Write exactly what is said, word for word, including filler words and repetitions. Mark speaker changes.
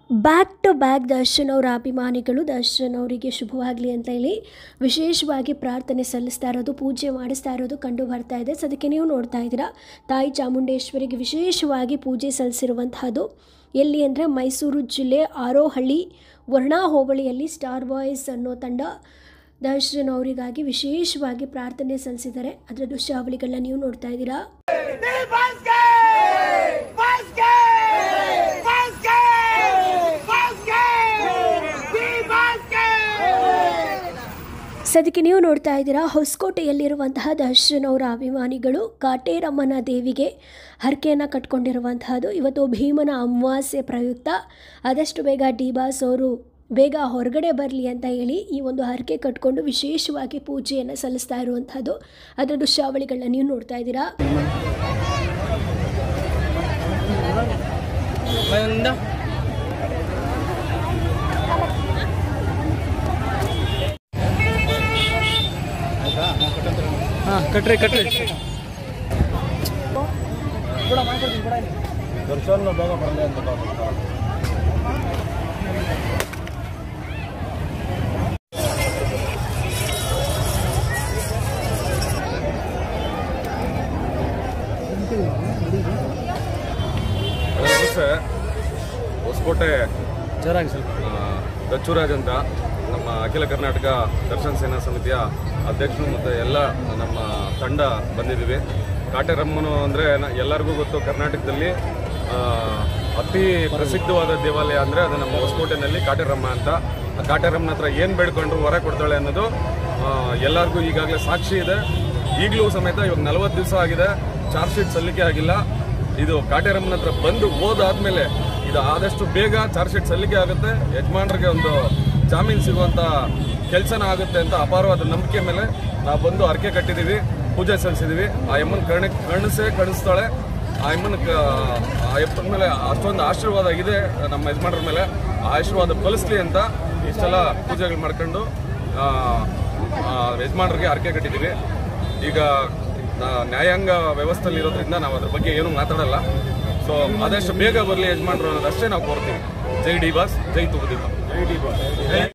Speaker 1: Back to back Darshan ಅವರ ಅಭಿಮಾನಿಗಳು ದರ್ಶನ್ ಅವರಿಗೆ ಶುಭವಾಗಲಿ ಅಂತ ಹೇಳಿ ವಿಶೇಷವಾಗಿ ಪ್ರಾರ್ಥನೆ ಸಲ್ಲಿಸ್ತಾ ಇರೋದು, ಪೂಜೆ ಮಾಡಿಸ್ತಾ ಇರೋದು ಕಂಡು ಬರ್ತಾ ಇದೆ. ಸದ್ಯಕ್ಕೆ ನೀವು ನೋಡ್ತಾ ಇದ್ದೀರಾ ತಾಯಿ ಚಾಮುಂಡೇಶ್ವರಿಗೆ ವಿಶೇಷವಾಗಿ ಪೂಜೆ ಸಲ್ಲಿಸಿರುವಂತಹದ್ದು. ಎಲ್ಲಿ ಅಂದರೆ ಮೈಸೂರು ಜಿಲ್ಲೆ ಆರೋಹಳ್ಳಿ ವರ್ಣಾ ಹೋಬಳಿಯಲ್ಲಿ ಸ್ಟಾರ್ ಬಾಯ್ಸ್ ಅನ್ನೋ ತಂಡ ದರ್ಶನ್ ಅವರಿಗಾಗಿ ವಿಶೇಷವಾಗಿ ಪ್ರಾರ್ಥನೆ ಸಲ್ಲಿಸಿದ್ದಾರೆ. ಅದರ ದೃಶ್ಯಾವಳಿಗಳನ್ನ ನೀವು ನೋಡ್ತಾ ಇದ್ದೀರಾ. ಸದ್ಯಕ್ಕೆ ನೀವು ನೋಡ್ತಾ ಇದ್ದೀರಾ ಹೊಸಕೋಟೆಯಲ್ಲಿರುವಂತಹ ದರ್ಶನ್ ಅವರ ಅಭಿಮಾನಿಗಳು ಕಾಟೇರಮ್ಮನ ದೇವಿಗೆ ಹರಕೆಯನ್ನು ಕಟ್ಕೊಂಡಿರುವಂತಹದ್ದು. ಇವತ್ತು ಭೀಮನ ಅಮಾವಾಸ್ಯೆ ಪ್ರಯುಕ್ತ ಆದಷ್ಟು ಬೇಗ ಡಿ ಬಾಸ್ ಅವರು ಬೇಗ ಹೊರಗಡೆ ಬರಲಿ ಅಂತ ಹೇಳಿ ಈ ಒಂದು ಹರಕೆ ಕಟ್ಕೊಂಡು ವಿಶೇಷವಾಗಿ ಪೂಜೆಯನ್ನು ಸಲ್ಲಿಸ್ತಾ ಇರುವಂಥದ್ದು. ಅದರ ದೃಶ್ಯಾವಳಿಗಳನ್ನ ನೀವು ನೋಡ್ತಾ ಇದ್ದೀರಾ.
Speaker 2: ಕಟ್ರಿ ಕಟ್ರಿ
Speaker 3: ದರ್ಶನ್ ಬೇಗ ಬರಲಿ ಅಂತ
Speaker 4: ಹೊಸಕೋಟೆ
Speaker 2: ಜೋರಾಗಿ ಸ್ವಲ್ಪ
Speaker 4: ದಚ್ಚುರಾಜ್ ಅಂತ ನಮ್ಮ ಅಖಿಲ ಕರ್ನಾಟಕ ದರ್ಶನ್ ಸೇನಾ ಸಮಿತಿಯ ಅಧ್ಯಕ್ಷರು ಮತ್ತು ಎಲ್ಲ ನಮ್ಮ ತಂಡ ಬಂದಿದ್ದೀವಿ. ಕಾಟೇರಮ್ಮನು ಅಂದರೆ ಎಲ್ಲರಿಗೂ ಗೊತ್ತು, ಕರ್ನಾಟಕದಲ್ಲಿ ಅತಿ ಪ್ರಸಿದ್ಧವಾದ ದೇವಾಲಯ ಅಂದರೆ ಅದು ನಮ್ಮ ಹೊಸಕೋಟೆನಲ್ಲಿ ಕಾಟೇರಮ್ಮ ಅಂತ. ಆ ಕಾಟೇರಮ್ಮನ ಹತ್ರ ಏನು ಬೇಡ್ಕೊಂಡ್ರು ಹೊರ ಕೊಡ್ತಾಳೆ ಅನ್ನೋದು ಎಲ್ಲರಿಗೂ ಈಗಾಗಲೇ ಸಾಕ್ಷಿ ಇದೆ. ಈಗಲೂ ಸಮೇತ ಇವಾಗ ನಲವತ್ತು ದಿವಸ ಆಗಿದೆ, ಚಾರ್ಜ್ ಶೀಟ್ ಸಲ್ಲಿಕೆ ಆಗಿಲ್ಲ. ಇದು ಕಾಟೇರಮ್ಮನ ಹತ್ರ ಬಂದು ಹೋದಾದ್ಮೇಲೆ ಇದು ಆದಷ್ಟು ಬೇಗ ಚಾರ್ಜ್ ಶೀಟ್ ಸಲ್ಲಿಕೆ ಆಗುತ್ತೆ, ಯಜಮಾನರಿಗೆ ಒಂದು ಜಾಮೀನು ಸಿಗುವಂಥ ಕೆಲಸನ ಆಗುತ್ತೆ ಅಂತ ಅಪಾರವಾದ ನಂಬಿಕೆ ಮೇಲೆ ನಾವು ಬಂದು ಹರಕೆ ಕಟ್ಟಿದ್ದೀವಿ, ಪೂಜೆ ಸಲ್ಲಿಸಿದ್ದೀವಿ. ಆ ಯಮ್ಮನ ಕರ್ಣ ಕಣಿಸೇ ಕಣಿಸ್ತಾಳೆ. ಆ ಯಮ್ಮನ ಆ ಯಪ್ಪನ ಮೇಲೆ ಅಷ್ಟೊಂದು ಆಶೀರ್ವಾದ ಇದೆ ನಮ್ಮ ಯಜಮಾನರ ಮೇಲೆ. ಆ ಆಶೀರ್ವಾದ ಫಲಿಸ್ಲಿ ಅಂತ ಇಷ್ಟೆಲ್ಲ ಪೂಜೆಗಳು ಮಾಡ್ಕೊಂಡು ಯಜಮಾನರಿಗೆ ಹರಕೆ ಕಟ್ಟಿದ್ದೀವಿ. ಈಗ ನ್ಯಾಯಾಂಗ ವ್ಯವಸ್ಥೆಯಲ್ಲಿ ಇರೋದ್ರಿಂದ ನಾವು ಅದ್ರ ಬಗ್ಗೆ ಏನೂ ಮಾತಾಡಲ್ಲ. ಸೊ ಆದಷ್ಟು ಬೇಗ ಬರಲಿ ಯಜಮಾನರು ಅನ್ನೋದಷ್ಟೇ ನಾವು ಕೋರ್ತೀವಿ. ಜೈ ಡಿ ಬಾಸ್, ಜೈ ತುಗುದೀಪ.
Speaker 3: ಜೈ ಡಿ ಬಾಸ್.